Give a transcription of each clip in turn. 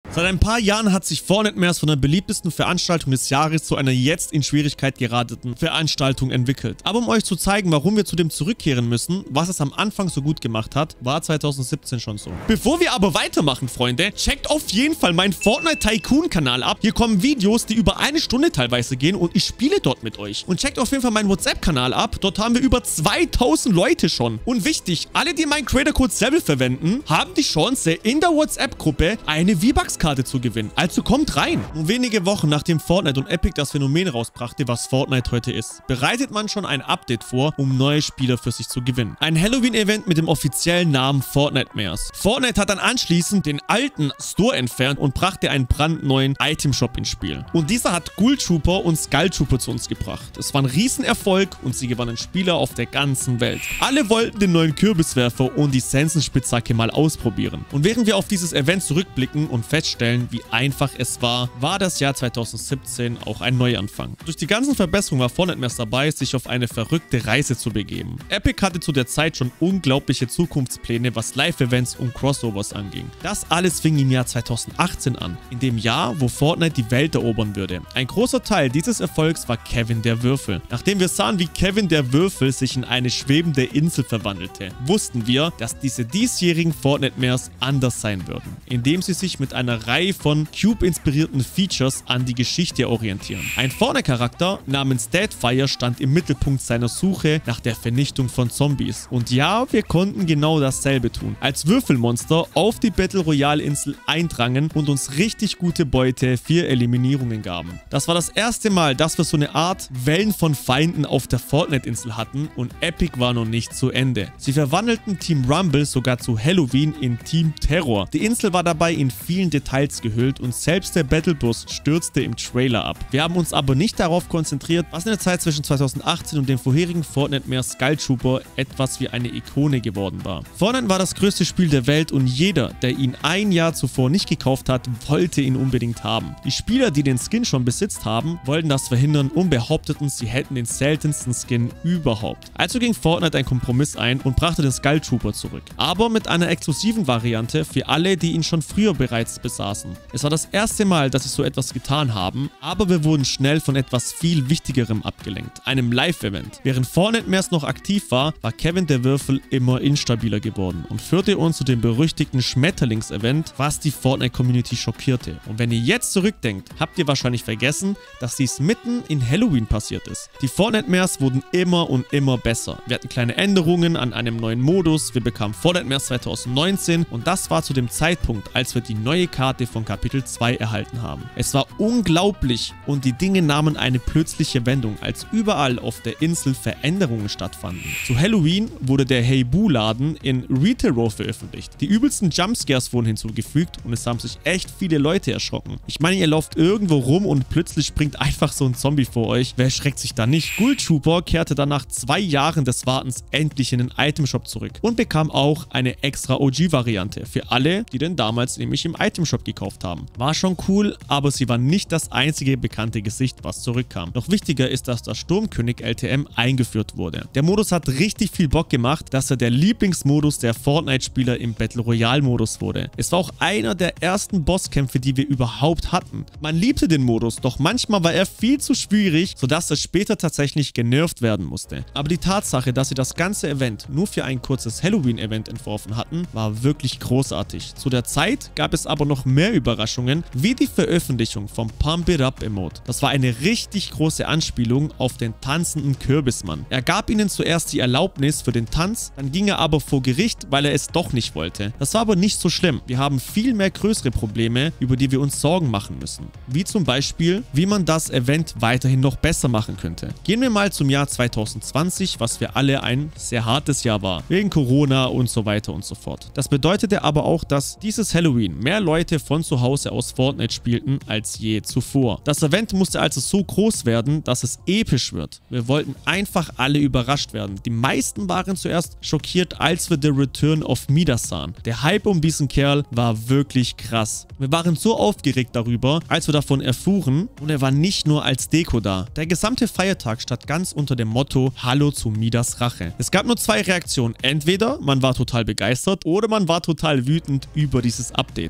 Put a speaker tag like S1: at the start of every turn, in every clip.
S1: Seit ein paar Jahren hat sich Fortnite von der beliebtesten Veranstaltung des Jahres zu einer jetzt in Schwierigkeit gerateten Veranstaltung entwickelt. Aber um euch zu zeigen, warum wir zu dem zurückkehren müssen, was es am Anfang so gut gemacht hat, war 2017 schon so. Bevor wir aber weitermachen, Freunde, checkt auf jeden Fall meinen Fortnite Tycoon Kanal ab. Hier kommen Videos, die über eine Stunde teilweise gehen und ich spiele dort mit euch. Und checkt auf jeden Fall meinen WhatsApp-Kanal ab. Dort haben wir über 2000 Leute schon. Und wichtig, alle, die meinen Creator-Code Sebel verwenden, haben die Chance, in der WhatsApp-Gruppe eine V-Bucks-Karte zu gewinnen. Also kommt rein. Nur wenige Wochen nachdem Fortnite und Epic das Phänomen rausbrachte, was Fortnite heute ist, bereitet man schon ein Update vor, um neue Spieler für sich zu gewinnen. Ein Halloween-Event mit dem offiziellen Namen Fortnite Mares. Fortnite hat dann anschließend den alten Store entfernt und brachte einen brandneuen Item-Shop ins Spiel. Und dieser hat Ghoul Trooper und Skull Trooper zu uns gebracht. Es war ein Riesenerfolg und sie gewannen Spieler auf der ganzen Welt. Alle wollten den neuen Kürbiswerfer und die Sensenspitzhacke mal ausprobieren. Und während wir auf dieses Event zurückblicken und feststellen, wie einfach es war, war das Jahr 2017 auch ein Neuanfang. Durch die ganzen Verbesserungen war Fortnite Mares dabei, sich auf eine verrückte Reise zu begeben. Epic hatte zu der Zeit schon unglaubliche Zukunftspläne, was Live-Events und Crossovers anging. Das alles fing im Jahr 2018 an, in dem Jahr, wo Fortnite die Welt erobern würde. Ein großer Teil dieses Erfolgs war Kevin der Würfel. Nachdem wir sahen, wie Kevin der Würfel sich in eine schwebende Insel verwandelte, wussten wir, dass diese diesjährigen Fortnite Mares anders sein würden, indem sie sich mit einer Reihe von Cube-inspirierten Features an die Geschichte orientieren. Ein Fortnite-Charakter namens Deadfire stand im Mittelpunkt seiner Suche nach der Vernichtung von Zombies. Und ja, wir konnten genau dasselbe tun, als Würfelmonster auf die Battle Royale Insel eindrangen und uns richtig gute Beute für Eliminierungen gaben. Das war das erste Mal, dass wir so eine Art Wellen von Feinden auf der Fortnite-Insel hatten und Epic war noch nicht zu Ende. Sie verwandelten Team Rumble sogar zu Halloween in Team Terror. Die Insel war dabei in vielen Details gehüllt und selbst der Battlebus stürzte im Trailer ab. Wir haben uns aber nicht darauf konzentriert, was in der Zeit zwischen 2018 und dem vorherigen Fortnite Mares Skull Trooper etwas wie eine Ikone geworden war. Fortnite war das größte Spiel der Welt und jeder, der ihn ein Jahr zuvor nicht gekauft hat, wollte ihn unbedingt haben. Die Spieler, die den Skin schon besitzt haben, wollten das verhindern und behaupteten, sie hätten den seltensten Skin überhaupt. Also ging Fortnite einen Kompromiss ein und brachte den Skull Trooper zurück. Aber mit einer exklusiven Variante für alle, die ihn schon früher bereits besaßen. Es war das erste Mal, dass sie so etwas getan haben, aber wir wurden schnell von etwas viel Wichtigerem abgelenkt, einem Live-Event. Während Fortnite Mares noch aktiv war, war Kevin der Würfel immer instabiler geworden und führte uns zu dem berüchtigten Schmetterlings-Event, was die Fortnite-Community schockierte. Und wenn ihr jetzt zurückdenkt, habt ihr wahrscheinlich vergessen, dass dies mitten in Halloween passiert ist. Die Fortnite Mares wurden immer und immer besser. Wir hatten kleine Änderungen an einem neuen Modus, wir bekamen Fortnite Mares 2019 und das war zu dem Zeitpunkt, als wir die neue Karte von Kapitel 2 erhalten haben. Es war unglaublich und die Dinge nahmen eine plötzliche Wendung, als überall auf der Insel Veränderungen stattfanden. Zu Halloween wurde der Hey Boo Laden in Retail Row veröffentlicht. Die übelsten Jumpscares wurden hinzugefügt und es haben sich echt viele Leute erschrocken. Ich meine, ihr lauft irgendwo rum und plötzlich springt einfach so ein Zombie vor euch. Wer schreckt sich da nicht? Ghoul Trooper kehrte dann nach 2 Jahren des Wartens endlich in den Itemshop zurück und bekam auch eine extra OG-Variante für alle, die den damals nämlich im Itemshop gekauft haben. War schon cool, aber sie war nicht das einzige bekannte Gesicht, was zurückkam. Noch wichtiger ist, dass das Sturmkönig LTM eingeführt wurde. Der Modus hat richtig viel Bock gemacht, dass er der Lieblingsmodus der Fortnite-Spieler im Battle Royale-Modus wurde. Es war auch einer der ersten Bosskämpfe, die wir überhaupt hatten. Man liebte den Modus, doch manchmal war er viel zu schwierig, sodass er später tatsächlich genervt werden musste. Aber die Tatsache, dass sie das ganze Event nur für ein kurzes Halloween-Event entworfen hatten, war wirklich großartig. Zu der Zeit gab es aber noch mehr Überraschungen, wie die Veröffentlichung vom Pump It Up Emote. Das war eine richtig große Anspielung auf den tanzenden Kürbismann. Er gab ihnen zuerst die Erlaubnis für den Tanz, dann ging er aber vor Gericht, weil er es doch nicht wollte. Das war aber nicht so schlimm. Wir haben viel mehr größere Probleme, über die wir uns Sorgen machen müssen. Wie zum Beispiel, wie man das Event weiterhin noch besser machen könnte. Gehen wir mal zum Jahr 2020, was für alle ein sehr hartes Jahr war, wegen Corona und so weiter und so fort. Das bedeutete aber auch, dass dieses Halloween mehr Leute von zu Hause aus Fortnite spielten als je zuvor. Das Event musste also so groß werden, dass es episch wird. Wir wollten einfach alle überrascht werden. Die meisten waren zuerst schockiert, als wir The Return of Midas sahen. Der Hype um diesen Kerl war wirklich krass. Wir waren so aufgeregt darüber, als wir davon erfuhren, und er war nicht nur als Deko da. Der gesamte Feiertag stand ganz unter dem Motto Hallo zu Midas Rache. Es gab nur 2 Reaktionen. Entweder man war total begeistert oder man war total wütend über dieses Update. Es gab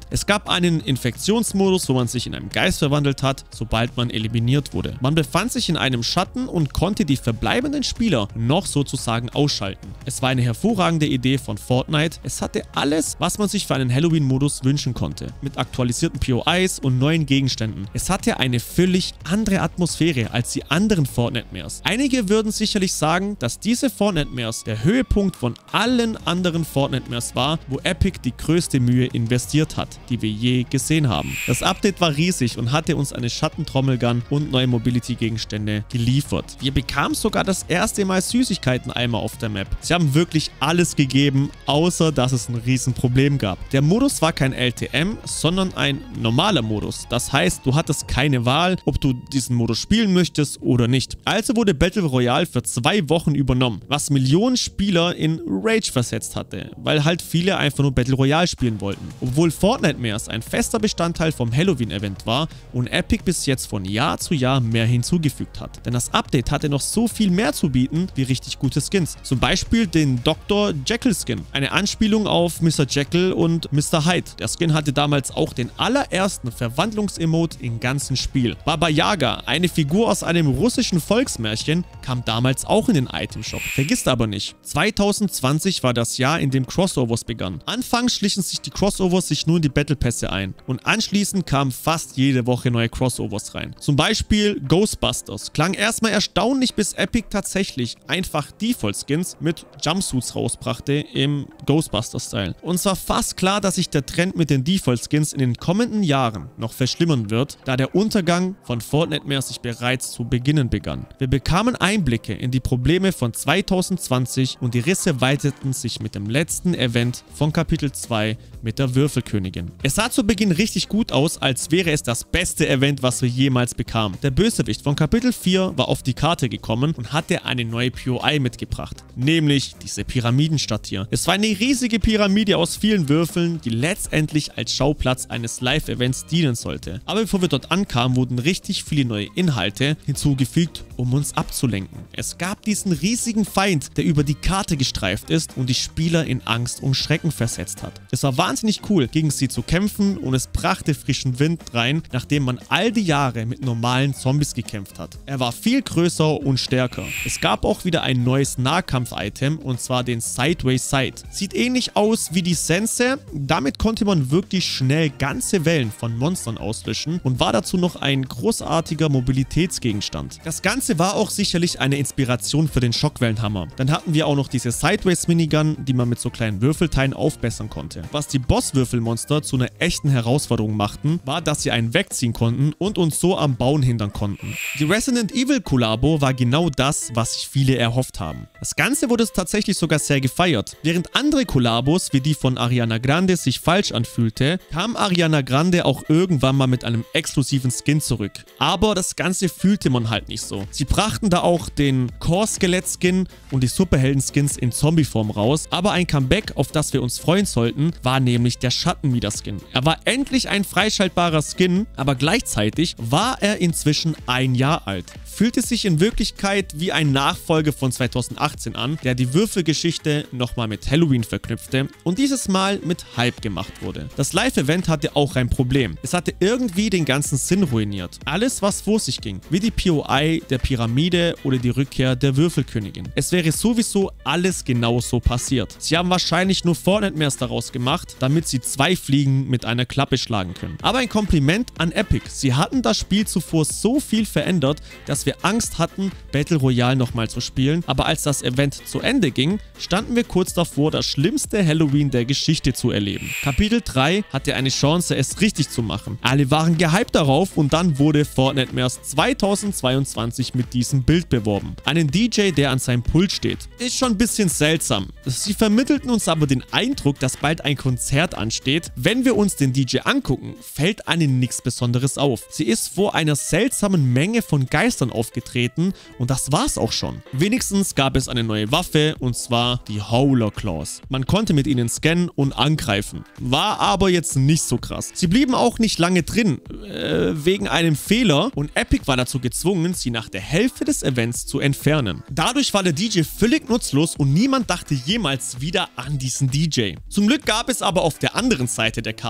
S1: einen Infektionsmodus, wo man sich in einen Geist verwandelt hat, sobald man eliminiert wurde. Man befand sich in einem Schatten und konnte die verbleibenden Spieler noch sozusagen ausschalten. Es war eine hervorragende Idee von Fortnite. Es hatte alles, was man sich für einen Halloween-Modus wünschen konnte. Mit aktualisierten POIs und neuen Gegenständen. Es hatte eine völlig andere Atmosphäre als die anderen Fortnite-Mares. Einige würden sicherlich sagen, dass diese Fortnite-Mares der Höhepunkt von allen anderen Fortnite-Mares war, wo Epic die größte Mühe investiert hat, die wir je gesehen haben. Das Update war riesig und hatte uns eine Schattentrommelgun und neue Mobility-Gegenstände geliefert. Wir bekamen sogar das erste Mal Süßigkeiten-Eimer auf der Map. Sie haben wirklich alles gegeben, außer dass es ein Riesenproblem gab. Der Modus war kein LTM, sondern ein normaler Modus. Das heißt, du hattest keine Wahl, ob du diesen Modus spielen möchtest oder nicht. Also wurde Battle Royale für 2 Wochen übernommen, was Millionen Spieler in Rage versetzt hatte, weil halt viele einfach nur Battle Royale spielen wollten. Obwohl Fortnite-Mares ein fester Bestandteil vom Halloween-Event war und Epic bis jetzt von Jahr zu Jahr mehr hinzugefügt hat. Denn das Update hatte noch so viel mehr zu bieten, wie richtig gute Skins. Zum Beispiel den Dr. Jekyll Skin, eine Anspielung auf Mr. Jekyll und Mr. Hyde. Der Skin hatte damals auch den allerersten Verwandlungsemote im ganzen Spiel. Baba Yaga, eine Figur aus einem russischen Volksmärchen, kam damals auch in den Itemshop. Vergisst aber nicht, 2020 war das Jahr, in dem Crossovers begannen. Anfangs schlichen sich die Crossovers sich nur in die Battle Pässe ein und anschließend kamen fast jede Woche neue Crossovers rein. Zum Beispiel Ghostbusters. Klang erstmal erstaunlich, bis Epic tatsächlich einfach Default-Skins mit Jumpsuits rausbrachte im Ghostbusters-Style. Uns war fast klar, dass sich der Trend mit den Default-Skins in den kommenden Jahren noch verschlimmern wird, da der Untergang von Fortnite-Mares sich bereits zu beginnen begann. Wir bekamen Einblicke in die Probleme von 2020 und die Risse weiteten sich mit dem letzten Event von Kapitel 2 mit der Würfelkönigin. Es sah zu Beginn richtig gut aus, als wäre es das beste Event, was wir jemals bekamen. Der Bösewicht von Kapitel 4 war auf die Karte gekommen und hatte eine neue POI mitgebracht, nämlich diese Pyramidenstadt hier. Es war eine riesige Pyramide aus vielen Würfeln, die letztendlich als Schauplatz eines Live-Events dienen sollte. Aber bevor wir dort ankamen, wurden richtig viele neue Inhalte hinzugefügt, um uns abzulenken. Es gab diesen riesigen Feind, der über die Karte gestreift ist und die Spieler in Angst und Schrecken versetzt hat. Es war wahnsinnig cool, gegen sie zu kämpfen und es brachte frischen Wind rein, nachdem man all die Jahre mit normalen Zombies gekämpft hat. Er war viel größer und stärker. Es gab auch wieder ein neues Nahkampf-Item und zwar den Sideways Sight. Sieht ähnlich aus wie die Sense, damit konnte man wirklich schnell ganze Wellen von Monstern auslöschen und war dazu noch ein großartiger Mobilitätsgegenstand. Das Ganze war auch sicherlich eine Inspiration für den Schockwellenhammer. Dann hatten wir auch noch diese Sideways Minigun, die man mit so kleinen Würfelteilen aufbessern konnte. Was die Bosswürfelmonster zu einer echten Herausforderung machten, war, dass sie einen wegziehen konnten und uns so am Bauen hindern konnten. Die Resident Evil Kollabo war genau das, was sich viele erhofft haben. Das Ganze wurde tatsächlich sogar sehr gefeiert. Während andere Kollabos, wie die von Ariana Grande, sich falsch anfühlte, kam Ariana Grande auch irgendwann mal mit einem exklusiven Skin zurück. Aber das Ganze fühlte man halt nicht so. Sie brachten da auch den Core-Skelett-Skin und die Superhelden-Skins in Zombie-Form raus, aber ein Comeback, auf das wir uns freuen sollten, war nämlich der Schattenmieder-Skin. Er war endlich ein freischaltbarer Skin, aber gleichzeitig war er inzwischen 1 Jahr alt. Fühlte sich in Wirklichkeit wie ein Nachfolger von 2018 an, der die Würfelgeschichte nochmal mit Halloween verknüpfte und dieses Mal mit Hype gemacht wurde. Das Live-Event hatte auch ein Problem. Es hatte irgendwie den ganzen Sinn ruiniert. Alles, was vor sich ging, wie die POI der Pyramide oder die Rückkehr der Würfelkönigin. Es wäre sowieso alles genauso passiert. Sie haben wahrscheinlich nur Fortnite-Mares daraus gemacht, damit sie 2 Fliegen mit einer Klappe schlagen können. Aber ein Kompliment an Epic. Sie hatten das Spiel zuvor so viel verändert, dass wir Angst hatten, Battle Royale nochmal zu spielen. Aber als das Event zu Ende ging, standen wir kurz davor, das schlimmste Halloween der Geschichte zu erleben. Kapitel 3 hatte eine Chance, es richtig zu machen. Alle waren gehypt darauf und dann wurde Fortnite-Mares 2022 mit diesem Bild beworben. Einen DJ, der an seinem Pult steht. Ist schon ein bisschen seltsam. Sie vermittelten uns aber den Eindruck, dass bald ein Konzert ansteht. Wenn wir uns den DJ angucken, fällt einem nichts Besonderes auf. Sie ist vor einer seltsamen Menge von Geistern aufgetreten und das war's auch schon. Wenigstens gab es eine neue Waffe und zwar die Howler Claws. Man konnte mit ihnen scannen und angreifen. War aber jetzt nicht so krass. Sie blieben auch nicht lange drin, wegen einem Fehler und Epic war dazu gezwungen, sie nach der Hälfte des Events zu entfernen. Dadurch war der DJ völlig nutzlos und niemand dachte jemals wieder an diesen DJ. Zum Glück gab es aber auf der anderen Seite der Karte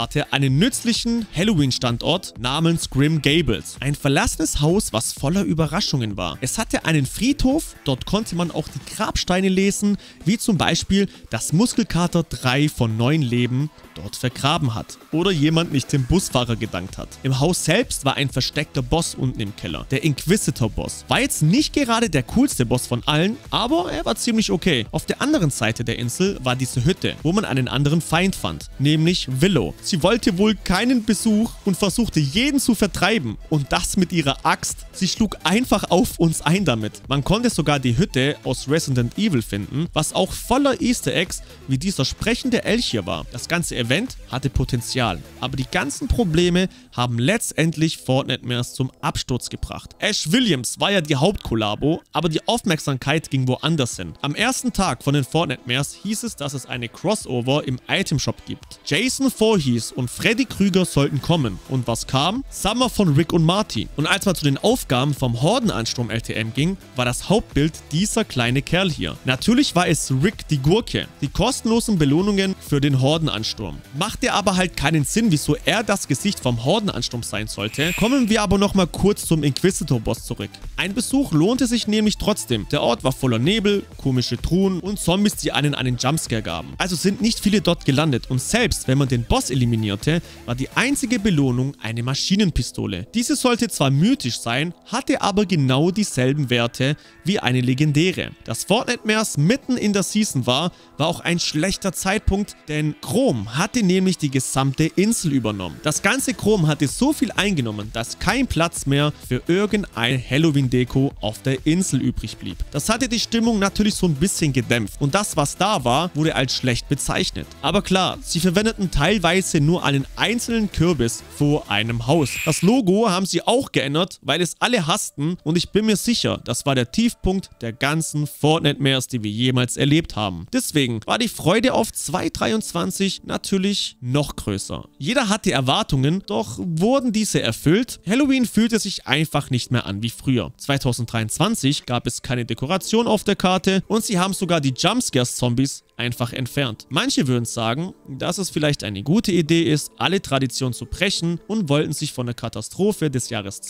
S1: Karte einen nützlichen Halloween-Standort namens Grim Gables. Ein verlassenes Haus, was voller Überraschungen war. Es hatte einen Friedhof, dort konnte man auch die Grabsteine lesen, wie zum Beispiel, dass Muskelkater 3 von 9 Leben dort vergraben hat oder jemand nicht dem Busfahrer gedankt hat. Im Haus selbst war ein versteckter Boss unten im Keller, der Inquisitor-Boss. War jetzt nicht gerade der coolste Boss von allen, aber er war ziemlich okay. Auf der anderen Seite der Insel war diese Hütte, wo man einen anderen Feind fand, nämlich Willow. Sie wollte wohl keinen Besuch und versuchte jeden zu vertreiben und das mit ihrer Axt. Sie schlug einfach auf uns ein damit. Man konnte sogar die Hütte aus Resident Evil finden, was auch voller Easter Eggs wie dieser sprechende Elch hier war. Das ganze Event hatte Potenzial, aber die ganzen Probleme haben letztendlich Fortnitemares zum Absturz gebracht. Ash Williams war ja die Hauptkollabo, aber die Aufmerksamkeit ging woanders hin. Am ersten Tag von den Fortnitemares hieß es, dass es eine Crossover im Itemshop gibt. Jason Voorhees und Freddy Krüger sollten kommen. Und was kam? Summer von Rick und Marty. Und als man zu den Aufgaben vom Hordenansturm LTM ging, war das Hauptbild dieser kleine Kerl hier. Natürlich war es Rick die Gurke. Die kostenlosen Belohnungen für den Hordenansturm. Machte aber halt keinen Sinn, wieso er das Gesicht vom Hordenansturm sein sollte. Kommen wir aber nochmal kurz zum Inquisitor-Boss zurück. Ein Besuch lohnte sich nämlich trotzdem. Der Ort war voller Nebel, komische Truhen und Zombies, die einen Jumpscare gaben. Also sind nicht viele dort gelandet und selbst wenn man den Boss eliminierte, war die einzige Belohnung eine Maschinenpistole. Diese sollte zwar mythisch sein, hatte aber genau dieselben Werte wie eine legendäre. Dass Fortnitemares mitten in der Season war auch ein schlechter Zeitpunkt, denn Chrome hatte nämlich die gesamte Insel übernommen. Das ganze Chrome hatte so viel eingenommen, dass kein Platz mehr für irgendein Halloween-Deko auf der Insel übrig blieb. Das hatte die Stimmung natürlich so ein bisschen gedämpft und das, was da war, wurde als schlecht bezeichnet. Aber klar, sie verwendeten teilweise nur einen einzelnen Kürbis vor einem Haus. Das Logo haben sie auch geändert, weil es alle hassten und ich bin mir sicher, das war der Tiefpunkt der ganzen Fortnitemares, die wir jemals erlebt haben. Deswegen war die Freude auf 2023 natürlich noch größer. Jeder hatte Erwartungen, doch wurden diese erfüllt? Halloween fühlte sich einfach nicht mehr an wie früher. 2023 gab es keine Dekoration auf der Karte und sie haben sogar die Jumpscares-Zombies einfach entfernt. Manche würden sagen, dass es vielleicht eine gute Idee ist, alle Traditionen zu brechen und wollten sich von der Katastrophe des Jahres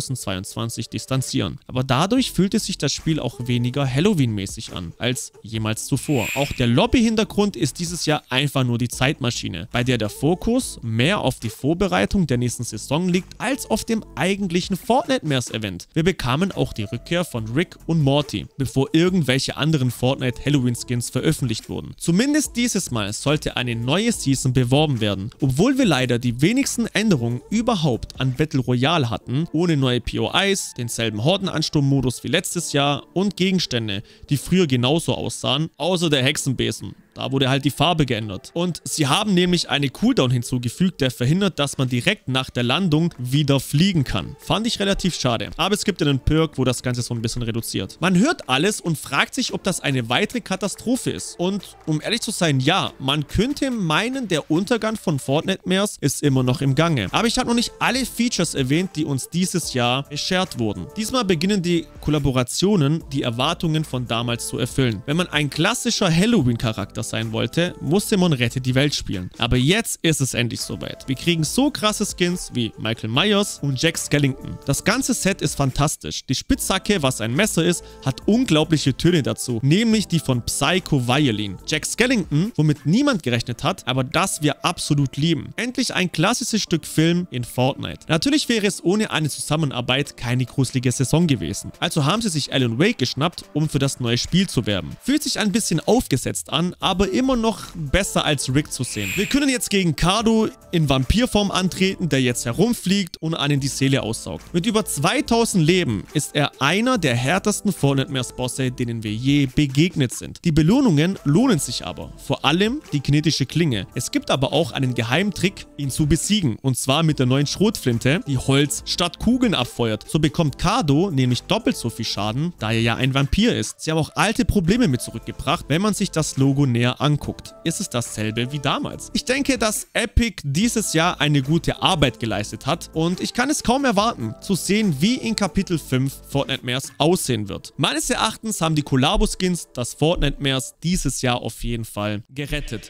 S1: 2022 distanzieren. Aber dadurch fühlte sich das Spiel auch weniger Halloween-mäßig an als jemals zuvor. Auch der Lobby-Hintergrund ist dieses Jahr einfach nur die Zeitmaschine, bei der Fokus mehr auf die Vorbereitung der nächsten Saison liegt, als auf dem eigentlichen Fortnitemares-Event. Wir bekamen auch die Rückkehr von Rick und Morty, bevor irgendwelche anderen Fortnite-Halloween-Skins veröffentlicht wurden. Zumindest dieses Mal sollte eine neue Season beworben werden. Obwohl wir leider die wenigsten Änderungen überhaupt an Battle Royale hatten, ohne neue POIs, denselben Hordenansturm-Modus wie letztes Jahr und Gegenstände, die früher genauso aussahen, außer der Hexenbesen. Da wurde halt die Farbe geändert. Und sie haben nämlich eine Cooldown hinzugefügt, der verhindert, dass man direkt nach der Landung wieder fliegen kann. Fand ich relativ schade. Aber es gibt einen Perk, wo das Ganze so ein bisschen reduziert. Man hört alles und fragt sich, ob das eine weitere Katastrophe ist. Und um ehrlich zu sein, ja, man könnte meinen, der Untergang von Fortnitemares ist immer noch im Gange. Aber ich habe noch nicht alle Features erwähnt, die uns dieses Jahr beschert wurden. Diesmal beginnen die Kollaborationen, die Erwartungen von damals zu erfüllen. Wenn man ein klassischer Halloween-Charakter sein wollte, musste man Rette die Welt spielen. Aber jetzt ist es endlich soweit. Wir kriegen so krasse Skins wie Michael Myers und Jack Skellington. Das ganze Set ist fantastisch. Die Spitzhacke, was ein Messer ist, hat unglaubliche Töne dazu, nämlich die von Psycho Violin. Jack Skellington, womit niemand gerechnet hat, aber das wir absolut lieben. Endlich ein klassisches Stück Film in Fortnite. Natürlich wäre es ohne eine Zusammenarbeit keine gruselige Saison gewesen. Also haben sie sich Alan Wake geschnappt, um für das neue Spiel zu werben. Fühlt sich ein bisschen aufgesetzt an, aber immer noch besser als Rick zu sehen. Wir können jetzt gegen Cardo in Vampirform antreten, der jetzt herumfliegt und einen die Seele aussaugt. Mit über 2000 Leben ist er einer der härtesten Fortnitemares-Bosse, denen wir je begegnet sind. Die Belohnungen lohnen sich aber. Vor allem die kinetische Klinge. Es gibt aber auch einen Geheimtrick, ihn zu besiegen. Und zwar mit der neuen Schrotflinte, die Holz statt Kugeln abfeuert. So bekommt Cardo nämlich doppelt so viel Schaden, da er ja ein Vampir ist. Sie haben auch alte Probleme mit zurückgebracht, wenn man sich das Logo näher anguckt. Ist es dasselbe wie damals? Ich denke, dass Epic dieses Jahr eine gute Arbeit geleistet hat und ich kann es kaum erwarten, zu sehen, wie in Kapitel 5 Fortnitemares aussehen wird. Meines Erachtens haben die Kollabo-Skins das Fortnitemares dieses Jahr auf jeden Fall gerettet.